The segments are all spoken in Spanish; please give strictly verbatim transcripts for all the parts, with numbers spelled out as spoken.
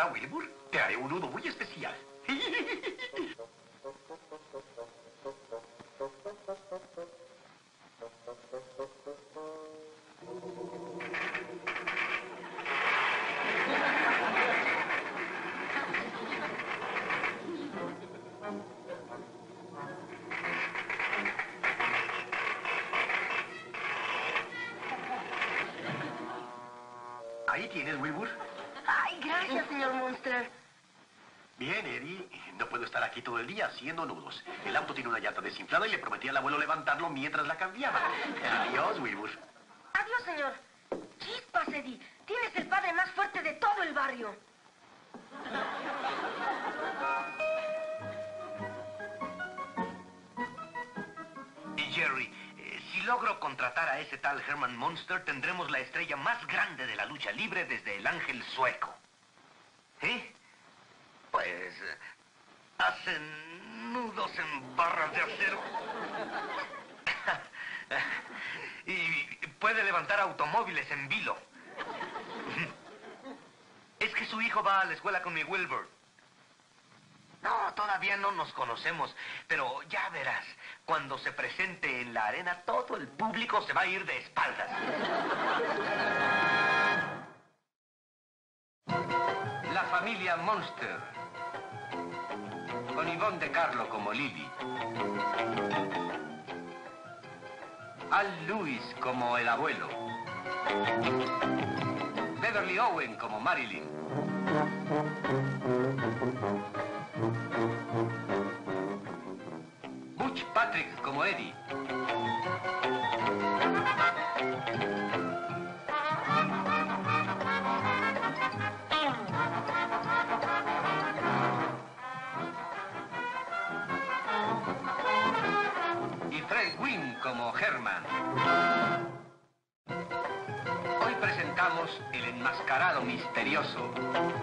¿Verdad, Wilbur? Te haré un nudo muy especial. Ahí tienes, Wilbur. Ay, gracias, señor Monster. Bien, Eddie. No puedo estar aquí todo el día haciendo nudos. El auto tiene una llanta desinflada y le prometí al abuelo levantarlo mientras la cambiaba. Adiós, Wilbur. Adiós, señor. Chispas, Eddie. Tienes el padre más fuerte de todo el barrio. Y Jerry, eh, si logro contratar a ese tal Herman Monster, tendremos la estrella más grande de la lucha libre desde el Ángel Sueco. ¿Eh? Pues eh, hacen nudos en barras de acero. Y puede levantar automóviles en vilo. Es que su hijo va a la escuela con mi Wilbur. No, todavía no nos conocemos, pero ya verás, cuando se presente en la arena, todo el público se va a ir de espaldas. La familia Monster, con Ivonne de Carlo como Lily, Al Lewis como el abuelo, Beverly Owen como Marilyn, Butch Patrick como Eddie, y Fred Gwynn como Herman. Hoy presentamos El Enmascarado Misterioso.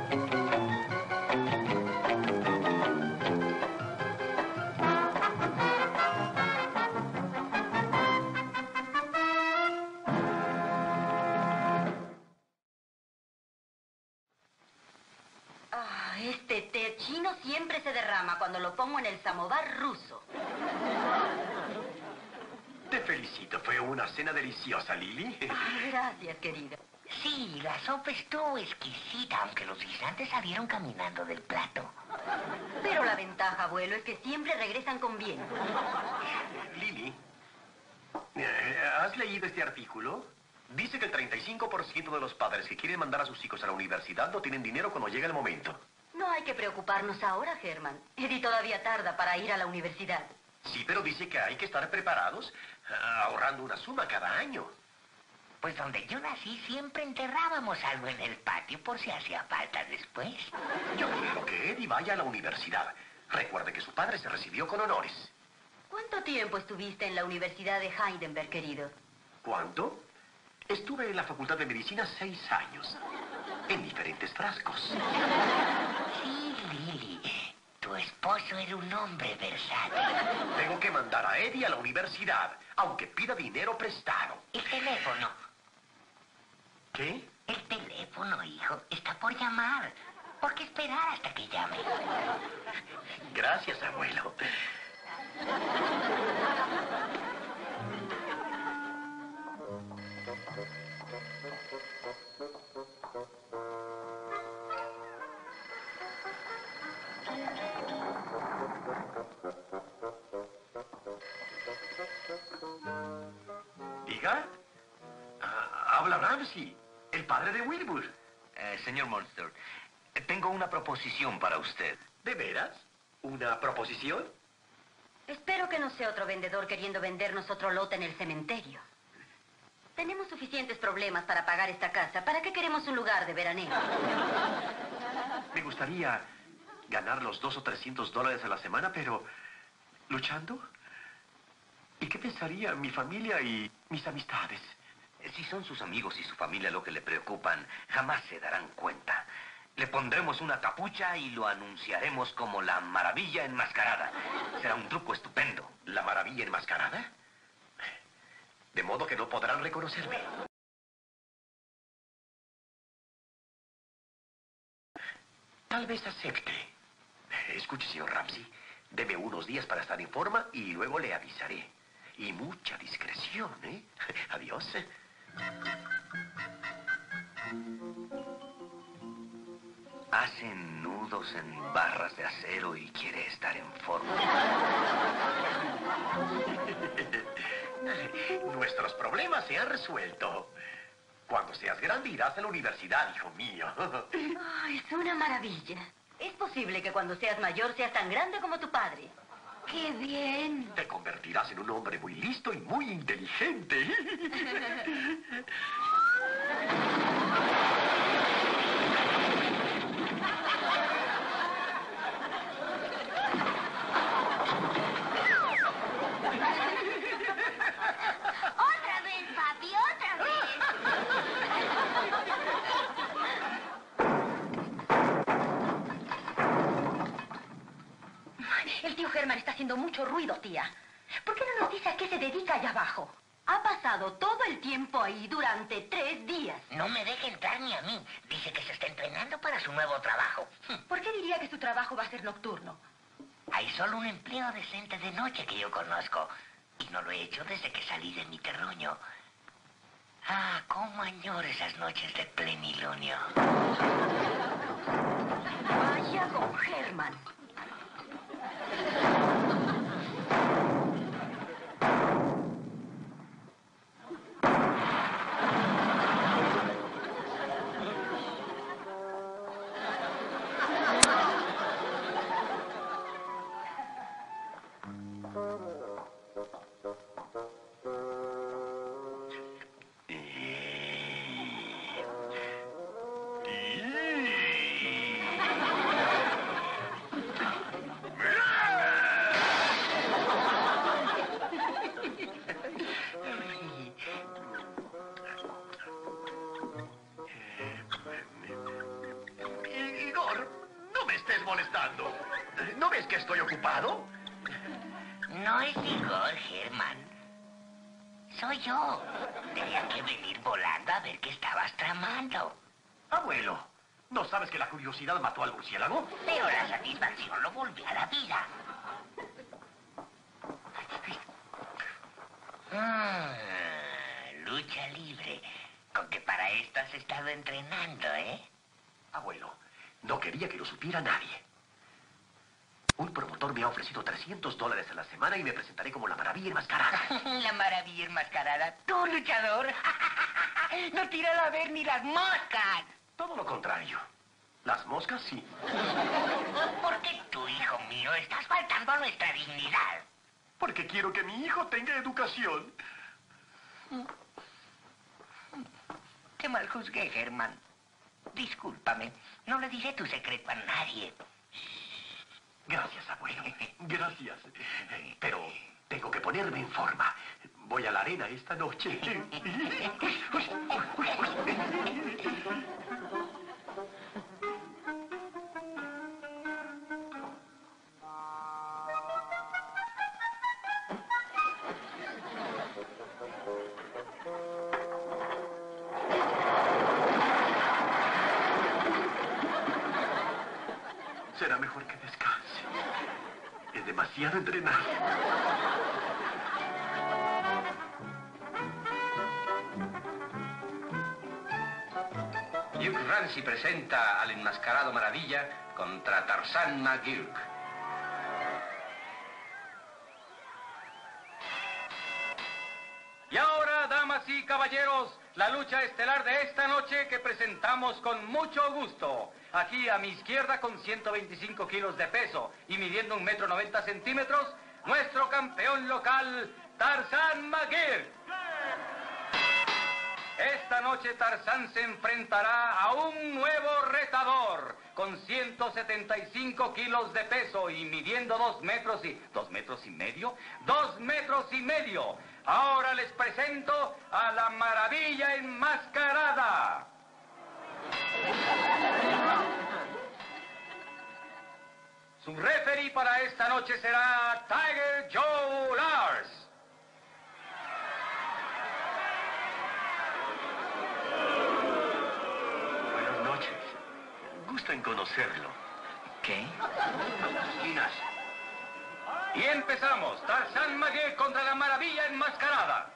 Ah, este té chino siempre se derrama cuando lo pongo en el samovar ruso. Te felicito. Fue una cena deliciosa, Lily. Ah, gracias, querida. Sí, la sopa estuvo exquisita, aunque los guisantes salieron caminando del plato. Pero la ventaja, abuelo, es que siempre regresan con bien. Lily, eh, ¿has leído este artículo? Dice que el treinta y cinco por ciento de los padres que quieren mandar a sus hijos a la universidad no tienen dinero cuando llega el momento. No hay que preocuparnos ahora, Herman. Eddie todavía tarda para ir a la universidad. Sí, pero dice que hay que estar preparados, ah, ahorrando una suma cada año. Pues donde yo nací siempre enterrábamos algo en el patio por si hacía falta después. Yo quiero que Eddie vaya a la universidad. Recuerde que su padre se recibió con honores. ¿Cuánto tiempo estuviste en la Universidad de Heidelberg, querido? ¿Cuánto? Estuve en la Facultad de Medicina seis años, en diferentes frascos. Sí, Lily, tu esposo era un hombre versátil. Tengo que mandar a Eddie a la universidad, aunque pida dinero prestado. El teléfono. ¿Qué? El teléfono, hijo, está por llamar. ¿Por qué esperar hasta que llame? Gracias, abuelo. ¿Diga? Ah, habla Ramsey, el padre de Wilbur. Eh, señor Monster, tengo una proposición para usted. ¿De veras? ¿Una proposición? Espero que no sea otro vendedor queriendo vendernos otro lote en el cementerio. Tenemos suficientes problemas para pagar esta casa. ¿Para qué queremos un lugar de veraneo? Me gustaría ganar los dos o trescientos dólares a la semana, pero ¿luchando? ¿Y qué pensaría mi familia y mis amistades? Si son sus amigos y su familia lo que le preocupan, jamás se darán cuenta. Le pondremos una capucha y lo anunciaremos como la maravilla enmascarada. Será un truco estupendo. ¿La maravilla enmascarada? De modo que no podrán reconocerme. Tal vez acepte. Escuche, señor Ramsey. Deme unos días para estar en forma y luego le avisaré. Y mucha discreción, ¿eh? Adiós. Hace nudos en barras de acero y quiere estar en forma. Nuestros problemas se han resuelto. Cuando seas grande irás a la universidad, hijo mío. Oh, es una maravilla. Es posible que cuando seas mayor seas tan grande como tu padre. ¡Qué bien! Te convertirás en un hombre muy listo y muy inteligente. ¡Otra vez, papi! ¡Otra vez! El tío Herman está haciendo mucho ruido, tía. ¿Por qué no nos dice a qué se dedica allá abajo? Ha pasado todo el tiempo ahí durante tres días. No me deja entrar ni a mí. Dice que se está entrenando para su nuevo trabajo. ¿Por qué diría que su trabajo va a ser nocturno? Hay solo un empleo decente de noche que yo conozco. Y no lo he hecho desde que salí de mi terruño. Ah, cómo añoro esas noches de plenilunio. Vaya con Herman. molestando. ¿No ves que estoy ocupado? No es Igor, Herman. Soy yo. Tenía que venir volando a ver qué estabas tramando. Abuelo, ¿no sabes que la curiosidad mató al murciélago? Pero la satisfacción lo volvió a la vida. Ah, lucha libre. Con que para esto has estado entrenando, ¿eh? Abuelo, no quería que lo supiera nadie. Un promotor me ha ofrecido trescientos dólares a la semana y me presentaré como la maravilla enmascarada. La maravilla enmascarada. ¿Tú, luchador? No tiran a ver ni las moscas. Todo lo contrario. Las moscas, sí. Porque tú, hijo mío, estás faltando a nuestra dignidad. Porque quiero que mi hijo tenga educación. Te mal juzgué, Herman. Discúlpame. No le diré tu secreto a nadie. Gracias, abuelo. Gracias. Pero tengo que ponerme en forma. Voy a la arena esta noche. Será mejor que descanse. Es demasiado entrenado. Hugh Ramsey presenta al enmascarado Maravilla contra Tarzán McGurk. Y ahora, damas y caballeros, la lucha estelar de esta noche que presentamos con mucho gusto. Aquí a mi izquierda con ciento veinticinco kilos de peso y midiendo un metro noventa centímetros, nuestro campeón local, Tarzán McGurk. Esta noche Tarzán se enfrentará a un nuevo retador con ciento setenta y cinco kilos de peso y midiendo dos metros y... ¿Dos metros y medio? ¡Dos metros y medio! Ahora les presento a la maravilla enmascarada. Su referee para esta noche será Tiger Joe Lars. Buenas noches. Gusto en en conocerlo. ¿Qué? Minas. Y empezamos. Tarzán Maguire contra la Maravilla Enmascarada.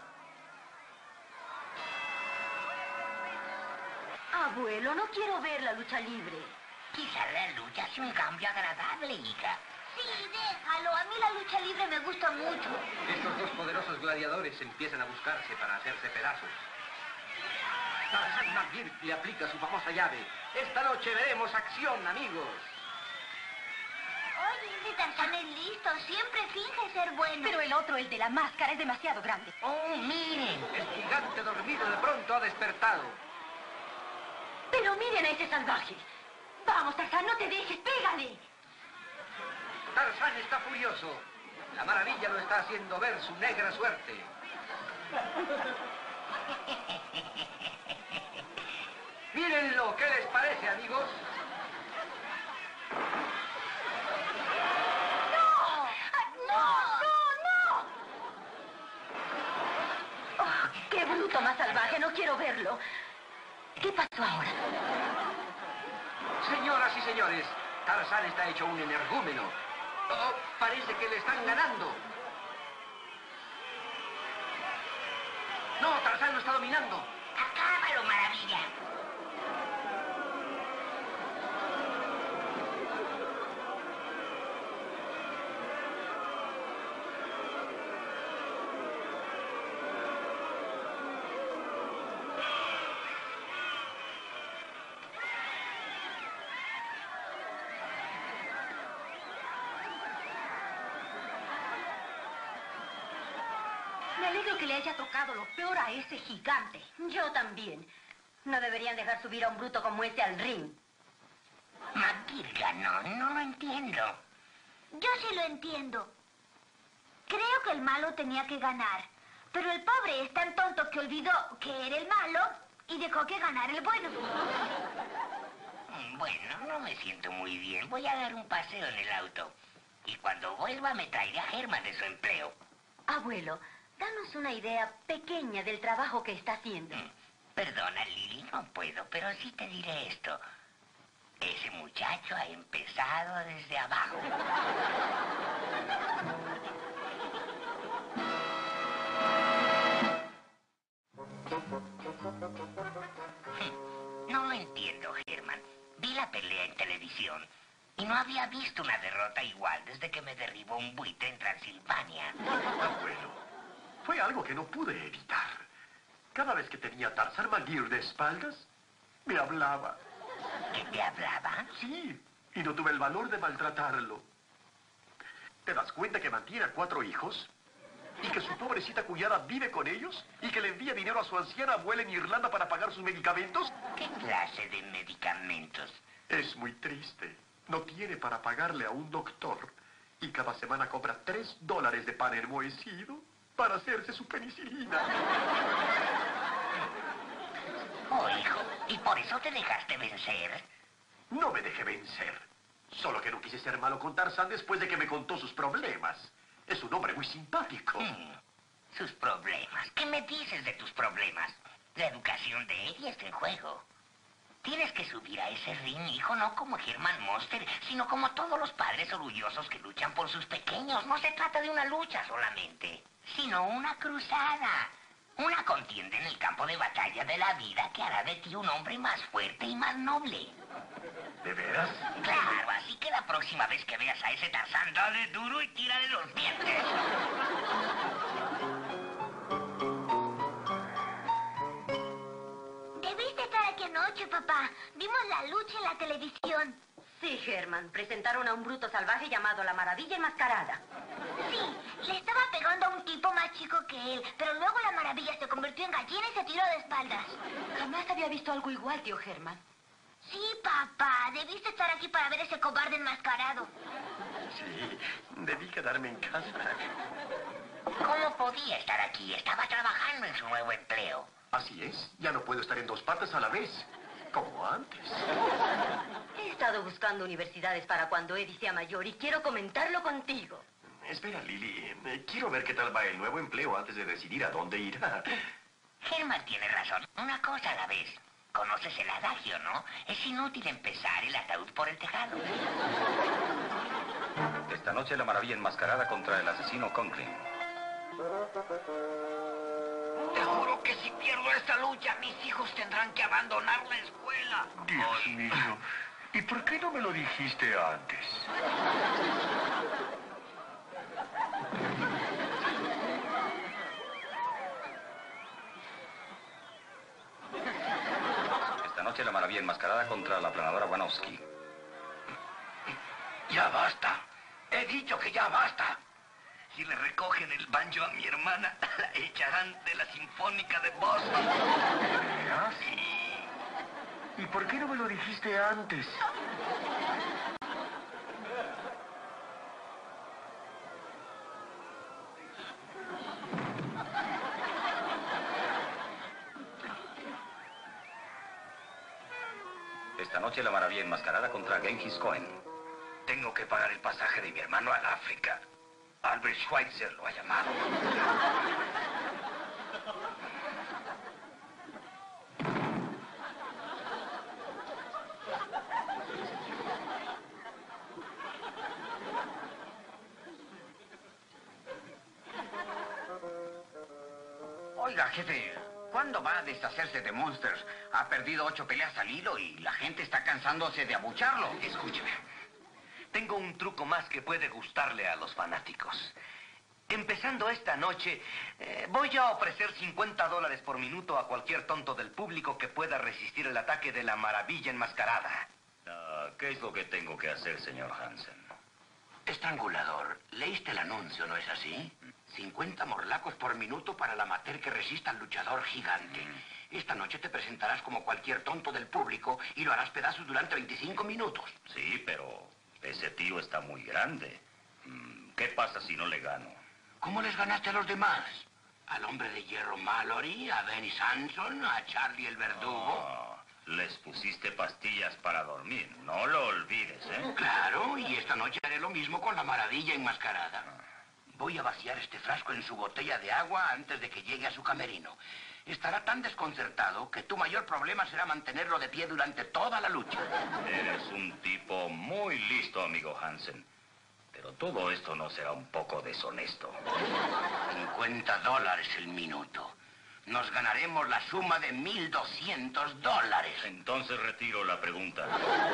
Abuelo, no quiero ver la lucha libre. Quizá la lucha sea un cambio agradable, hija. Sí, déjalo. A mí la lucha libre me gusta mucho. Estos dos poderosos gladiadores empiezan a buscarse para hacerse pedazos. Tarzán McGirt le aplica su famosa llave. Esta noche veremos acción, amigos. Oye, ese Tarzán es listo. Siempre finge ser bueno. Pero el otro, el de la máscara, es demasiado grande. ¡Oh, miren! El gigante dormido de pronto ha despertado. Pero miren a ese salvaje. Vamos, Tarzán, no te dejes, pégale. Tarzán está furioso. La Maravilla lo está haciendo ver su negra suerte. Mírenlo, ¿qué les parece, amigos? ¡No! ¡No, no, no! Oh, ¡qué bruto más salvaje! No quiero verlo. ¿Qué pasó ahora? Señoras y señores, Tarzán está hecho un energúmeno. Oh, parece que le están ganando. No, Tarzán lo está dominando. ¡Acábalo, Maravilla! Me alegro que le haya tocado lo peor a ese gigante. Yo también. No deberían dejar subir a un bruto como ese al ring. McGirt ganó, no lo entiendo. Yo sí lo entiendo. Creo que el malo tenía que ganar. Pero el pobre es tan tonto que olvidó que era el malo y dejó que ganara el bueno. Bueno, no me siento muy bien. Voy a dar un paseo en el auto. Y cuando vuelva me traeré a Herman de su empleo. Abuelo, danos una idea pequeña del trabajo que está haciendo. Mm, Perdona, Lily, no puedo, pero sí te diré esto. Ese muchacho ha empezado desde abajo. No lo entiendo, Herman. Vi la pelea en televisión y no había visto una derrota igual desde que me derribó un buitre en Transilvania. Abuelo, fue algo que no pude evitar. Cada vez que tenía a Tarzán McGirt de espaldas, me hablaba. ¿Que te hablaba? Sí, y no tuve el valor de maltratarlo. ¿Te das cuenta que mantiene a cuatro hijos? ¿Y que su pobrecita cuñada vive con ellos? ¿Y que le envía dinero a su anciana abuela en Irlanda para pagar sus medicamentos? ¿Qué clase de medicamentos? Es muy triste. No tiene para pagarle a un doctor. Y cada semana compra tres dólares de pan enmohecido para hacerse su penicilina. Oh, hijo, ¿y por eso te dejaste vencer? No me dejé vencer. Solo que no quise ser malo con Tarzán después de que me contó sus problemas. Es un hombre muy simpático. Hmm, Sus problemas. ¿Qué me dices de tus problemas? La educación de ella está en juego. Tienes que subir a ese ring, hijo, no como Herman Monster, sino como todos los padres orgullosos que luchan por sus pequeños. No se trata de una lucha solamente, sino una cruzada. Una contienda en el campo de batalla de la vida que hará de ti un hombre más fuerte y más noble. ¿De veras? Claro, así que la próxima vez que veas a ese Tarzán, dale duro y tírale los dientes. Debiste estar aquí anoche, papá. Vimos la lucha en la televisión. Sí, Herman. Presentaron a un bruto salvaje llamado la Maravilla Enmascarada. Sí, le estaba pegando a un tipo más chico que él, pero luego la Maravilla se convirtió en gallina y se tiró de espaldas. Jamás había visto algo igual, tío Herman. Sí, papá, debiste estar aquí para ver ese cobarde enmascarado. Sí, debí quedarme en casa. ¿Cómo podía estar aquí? Estaba trabajando en su nuevo empleo. Así es, ya no puedo estar en dos partes a la vez, como antes. He estado buscando universidades para cuando Eddie sea mayor y quiero comentarlo contigo. Espera, Lily, eh, quiero ver qué tal va el nuevo empleo antes de decidir a dónde irá. Herman tiene razón. Una cosa a la vez. Conoces el adagio, ¿no? Es inútil empezar el ataúd por el tejado. Esta noche la maravilla enmascarada contra el asesino Conklin. Te juro que si pierdo esta lucha, mis hijos tendrán que abandonar la escuela. Dios mío. ¿Y por qué no me lo dijiste antes? Esta noche la maravilla enmascarada contra la planadora Wanowski. Ya basta. He dicho que ya basta. Si le recogen el banjo a mi hermana, la echarán de la Sinfónica de Boston. ¿De veras? ¿Y por qué no me lo dijiste antes? Esta noche la maravilla enmascarada contra Genghis Cohen. Tengo que pagar el pasaje de mi hermano al África. Albert Schweitzer lo ha llamado. Oiga, jefe, ¿cuándo va a deshacerse de Monsters? Ha perdido ocho peleas al hilo y la gente está cansándose de abucharlo. Escúcheme. Tengo un truco más que puede gustarle a los fanáticos. Empezando esta noche, eh, voy a ofrecer cincuenta dólares por minuto a cualquier tonto del público que pueda resistir el ataque de la maravilla enmascarada. Ah, ¿qué es lo que tengo que hacer, señor Hansen? Estrangulador, leíste el anuncio, ¿no es así? cincuenta morlacos por minuto para el amateur que resista al luchador gigante. Esta noche te presentarás como cualquier tonto del público y lo harás pedazos durante veinticinco minutos. Sí, pero ese tío está muy grande. ¿Qué pasa si no le gano? ¿Cómo les ganaste a los demás? Al hombre de hierro Mallory, a Benny Sanson, a Charlie el verdugo. Oh, les pusiste pastillas para dormir. No lo olvides, ¿eh? Claro, y esta noche haré lo mismo con la maravilla enmascarada. Voy a vaciar este frasco en su botella de agua antes de que llegue a su camerino. Estará tan desconcertado que tu mayor problema será mantenerlo de pie durante toda la lucha. Eres un tipo muy listo, amigo Hansen. Pero todo esto no será un poco deshonesto. cincuenta dólares el minuto. Nos ganaremos la suma de mil doscientos dólares. Entonces retiro la pregunta.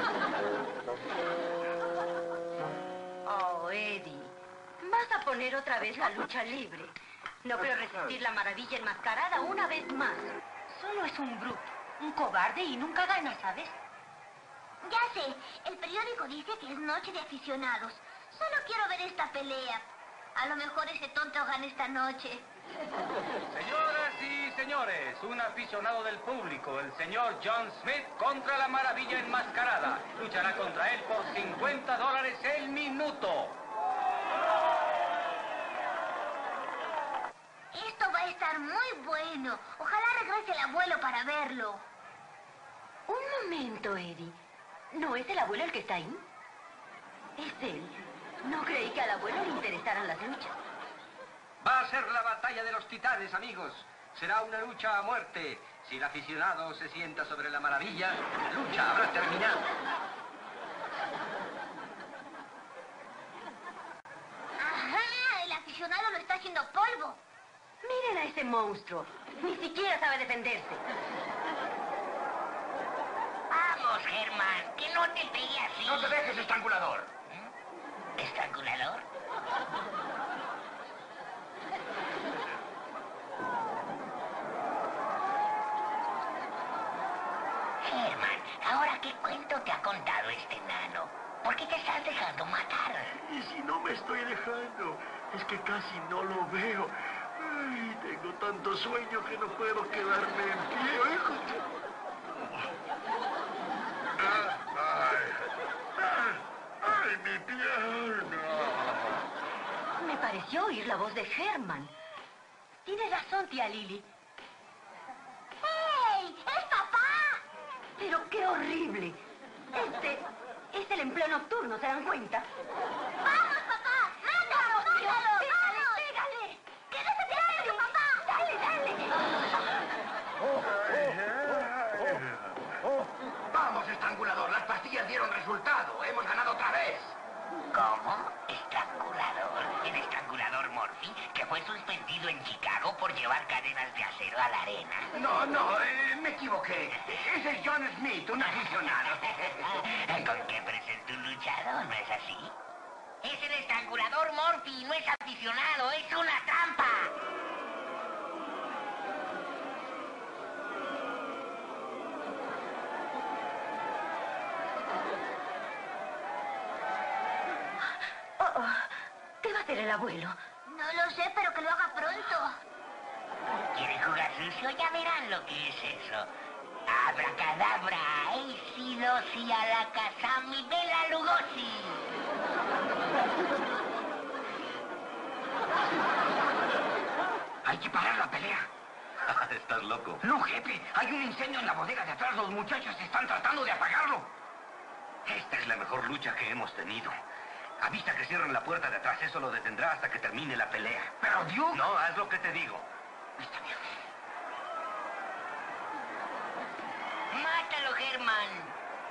Oh, Eddie. ¿Vas a poner otra vez la lucha libre? No creo resistir la maravilla enmascarada una vez más. Solo es un bruto, un cobarde y nunca gana, ¿sabes? Ya sé, el periódico dice que es noche de aficionados. Solo quiero ver esta pelea. A lo mejor ese tonto gana esta noche. Señoras y señores, un aficionado del público, el señor John Smith, contra la maravilla enmascarada. Luchará contra él por cincuenta dólares el minuto. Esto va a estar muy bueno. Ojalá regrese el abuelo para verlo. Un momento, Eddie. ¿No es el abuelo el que está ahí? Es él. No creí que al abuelo le interesaran las luchas. Va a ser la batalla de los titanes, amigos. Será una lucha a muerte. Si el aficionado se sienta sobre la maravilla, la lucha habrá terminado. Ajá, el aficionado lo está haciendo polvo. Miren a ese monstruo. Ni siquiera sabe defenderse. Vamos, Herman, que no te pegue así. ¡No te dejes, estrangulador! ¿Estrangulador? Herman, ¿ahora qué cuento te ha contado este enano? ¿Por qué te estás dejando matar? Y si no me estoy dejando, es que casi no lo veo. Ay, tengo tanto sueño que no puedo quedarme en pie. Ay, ay, ay, mi pierna. Me pareció oír la voz de Herman. Tienes razón, tía Lily. ¡Hey! ¡Es papá! Pero qué horrible. Este es el empleo nocturno, ¿se dan cuenta? ¡Vamos, papá! ¡Mátalo, mátalo! ¡Pégale, ¡Vamos! pégale! ¡Quédate tranquilo, papá! ¡Dale, dale! Ay, ay. dieron resultado. Hemos ganado otra vez. ¿Cómo? ¿Estrangulador? ¿El estrangulador Murphy, que fue suspendido en Chicago por llevar cadenas de acero a la arena? No, no, eh, me equivoqué. Ese es John Smith, un aficionado. ¿Con qué presenta un luchador, no es así? Es el estrangulador Murphy, no es aficionado, es una trampa. Oh, oh. ¿Qué va a hacer el abuelo? No lo sé, pero que lo haga pronto. ¿Quieren jugar sucio? Ya verán lo que es eso. Abracadabra, Eisidosi a la Kazami Bela Lugosi. Hay que parar la pelea. Estás loco. No, jefe, hay un incendio en la bodega de atrás. Los muchachos están tratando de apagarlo. Esta es la mejor lucha que hemos tenido. Avisa que cierren la puerta de atrás. Eso lo detendrá hasta que termine la pelea. Pero, Duke... No, haz lo que te digo. Está bien. Mátalo, Herman.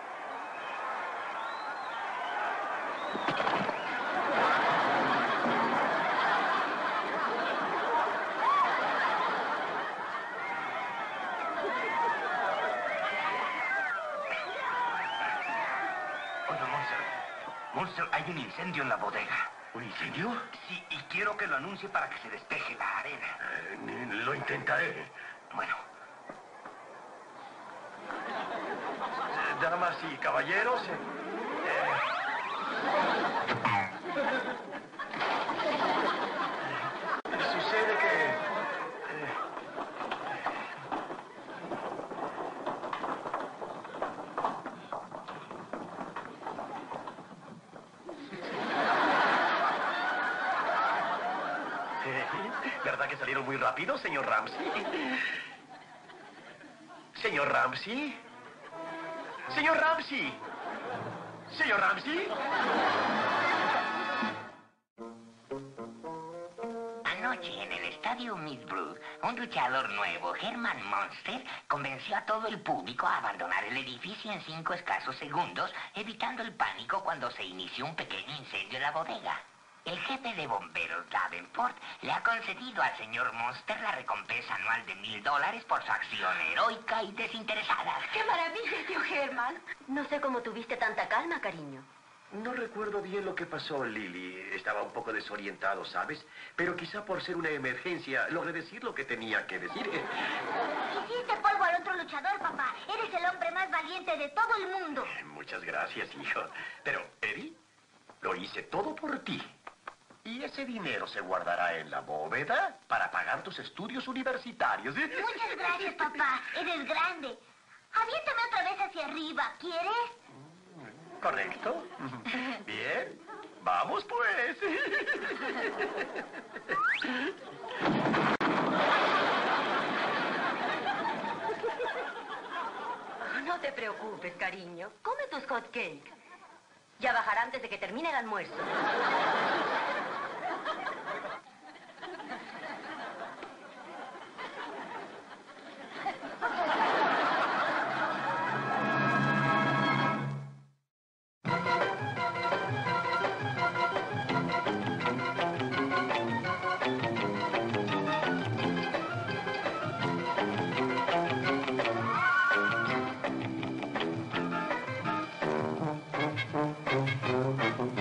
Oye, Monster. Monster, hay un incendio en la bodega. ¿Un incendio? Sí, y quiero que lo anuncie para que se despeje la arena. Eh, lo intentaré. Bueno. Eh, damas y caballeros, eh, eh, sucede que... eh, ¿verdad que salieron muy rápido, señor Ramsey? Señor Ramsey. Señor Ramsey. Señor Ramsey. Anoche en el estadio Middlebrook, un luchador nuevo, Herman Monster, convenció a todo el público a abandonar el edificio en cinco escasos segundos, evitando el pánico cuando se inició un pequeño incendio en la bodega. El jefe de bomberos, Davenport, le ha concedido al señor Monster la recompensa anual de mil dólares por su acción heroica y desinteresada. ¡Qué maravilla, tío Herman! No sé cómo tuviste tanta calma, cariño. No recuerdo bien lo que pasó, Lily. Estaba un poco desorientado, ¿sabes? Pero quizá por ser una emergencia logré decir lo que tenía que decir. Hiciste polvo al otro luchador, papá. Eres el hombre más valiente de todo el mundo. Muchas gracias, hijo. Pero, Eddie, lo hice todo por ti. Y ese dinero se guardará en la bóveda para pagar tus estudios universitarios. Muchas gracias, papá. Eres grande. Aviéntame otra vez hacia arriba, ¿quieres? ¿Correcto? Bien. Vamos, pues. No te preocupes, cariño. Come tus hot cakes. Ya bajará antes de que termine el almuerzo. Thank you.